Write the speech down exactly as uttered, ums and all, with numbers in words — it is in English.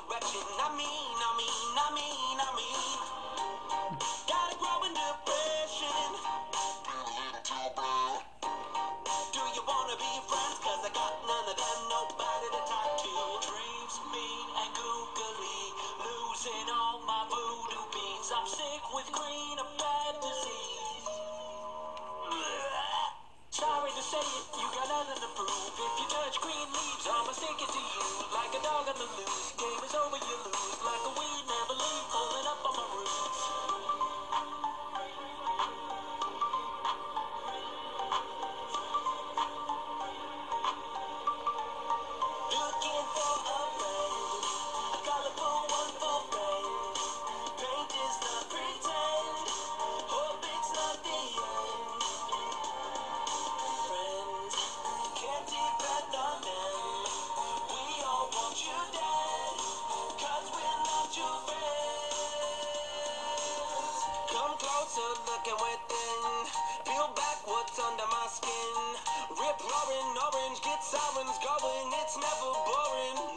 direction. I mean, I mean, I mean, I mean, gotta grow in depression. Do you wanna be friends? Cause I got none of them, nobody to talk to. Dreams mean and googly, losing all my voodoo beans. I'm sick with green, a bad disease. Sorry to say it, you got nothing to prove. If you touch green leaves, I'ma stick it to you. Like a dog on the loose, game is over, you lose. Like a weed, never leave, holding up on my roots. Looking for a friend, a colorful one for friend. Paint is not pretend, hope it's not the end. Friends, can't depend on them. We all want you dead, cause we're not your friends. Come closer, looking within. Peel back what's under my skin. Rip roaring orange, get sirens going. It's never boring.